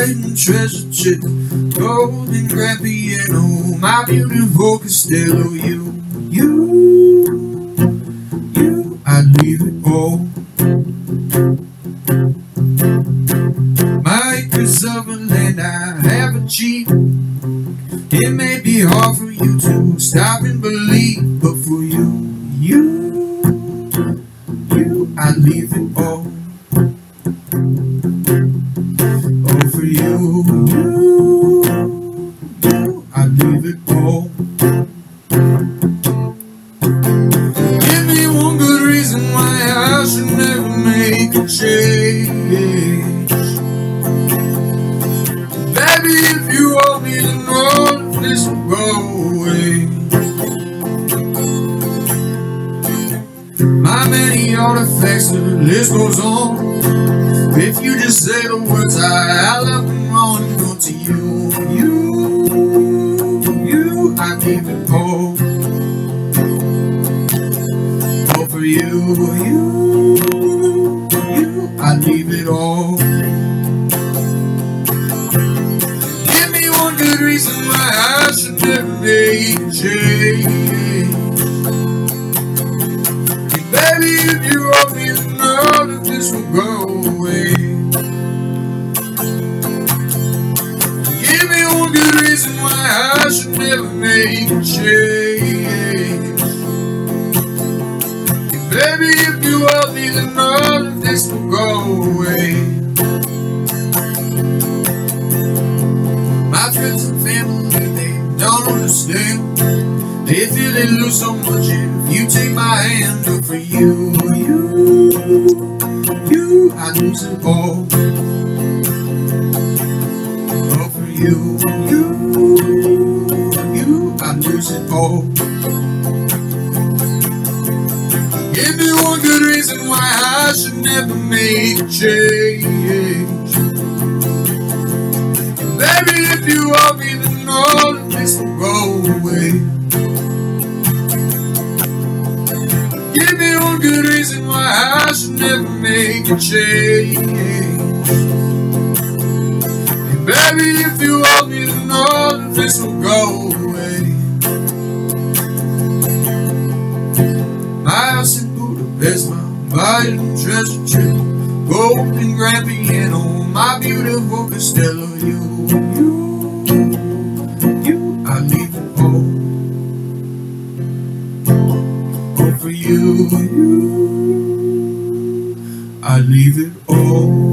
hidden treasure chest, golden grand piano, my beautiful Costello. I'd leave it all. My acres of land I have achieved. It may be hard for you to stop and believe, but for you, I'd leave it all. Oh, for you, I'd leave it all. Give me one good reason why I should never make a change. Baby, if you want me to know that this will go away. My many artifacts, the list goes on. If you just say the words, I left them wrong and go to you. I leave it all. Oh, for you, I leave it all. Give me one good reason why I should never make a change. Baby, if you want me to know that this will go away. Give me one good reason why I should never make a change. Baby, if you want me to know that this will go away. My friends and family, they don't understand. They feel they lose so much if you take my hand. But for you, I lose it all. Oh, for you, I lose it all. Give me one good reason why I should never make a change. Baby, if you want me to know that this will go away. Give me one good reason why I should never make a change. And baby, if you want me to know that this will go away. My house in Budapest, my hidden treasure chest, golden grand piano, my beautiful Costello. I leave it all. For you, I leave it all.